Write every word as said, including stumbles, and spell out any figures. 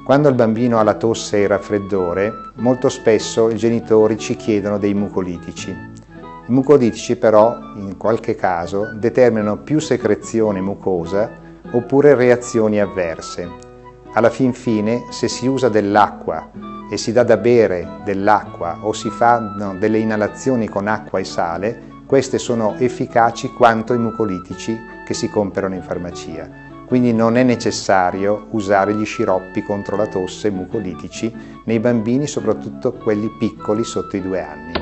Quando il bambino ha la tosse e il raffreddore, molto spesso i genitori ci chiedono dei mucolitici. I mucolitici però, in qualche caso, determinano più secrezione mucosa oppure reazioni avverse. Alla fin fine, se si usa dell'acqua e si dà da bere dell'acqua o si fanno delle inalazioni con acqua e sale, queste sono efficaci quanto i mucolitici che si comprano in farmacia. Quindi non è necessario usare gli sciroppi contro la tosse mucolitici nei bambini, soprattutto quelli piccoli sotto i due anni.